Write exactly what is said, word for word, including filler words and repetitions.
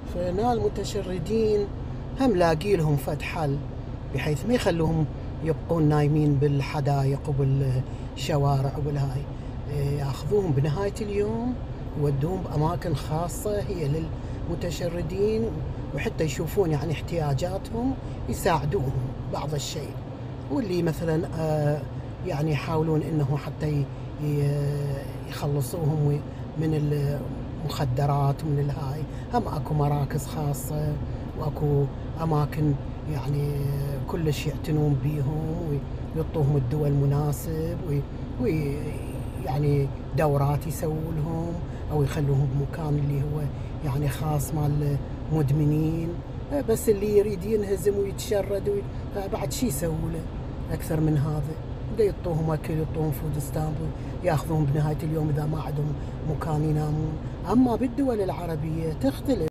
فهنا المتشردين هم لاقي لهم فد حل بحيث ما يخلوهم يبقون نايمين بالحدائق وبالشوارع وبالهاي، ياخذوهم بنهاية اليوم يودوهم بأماكن خاصة هي للمتشردين، وحتى يشوفون يعني احتياجاتهم يساعدوهم بعض الشيء. واللي مثلا يعني يحاولون انه حتى يخلصوهم من المخدرات ومن الهاي، هم اكو مراكز خاصة واكو اماكن يعني كلش يعتنون بيهم ويعطوهم الدواء المناسب، ويعني دورات يسووا لهم او يخلوهم بمكان اللي هو يعني خاص مال مدمنين. بس اللي يريد ينهزم ويتشرد بعد شي يسووا له اكثر من هذا؟ دا يعطوهم اكل، يعطوهم فود ستامب، ياخذوهم بنهاية اليوم اذا ما عندهم مكان ينامون. اما بالدول العربية تختلف.